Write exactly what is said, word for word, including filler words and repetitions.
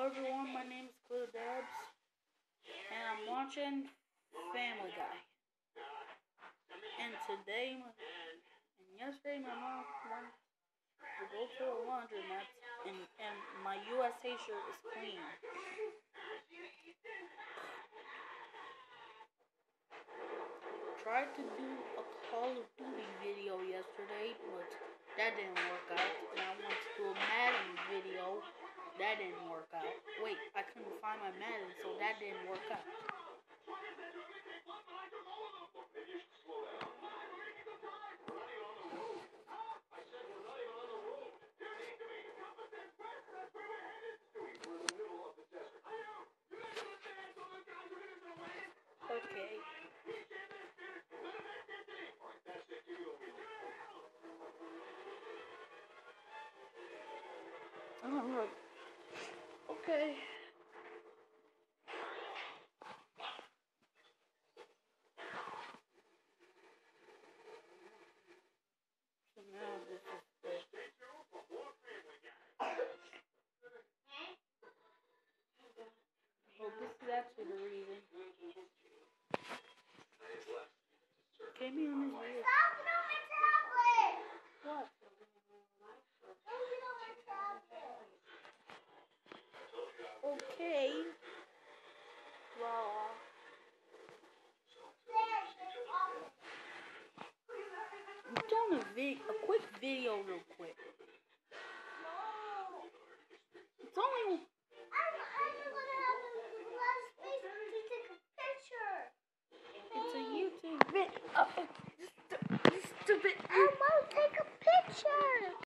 everyone, my name is Clear Dabs, and I'm watching Family Guy. And today, and yesterday, my mom went to go to a laundromat, and, and my U S A shirt is clean. Tried to do a Call of Duty video yesterday, but that didn't work out. And I wanted to do a Madden video. That didn't work out. Wait, I couldn't find my Madden, so that didn't work out. Okay. Alright. Okay.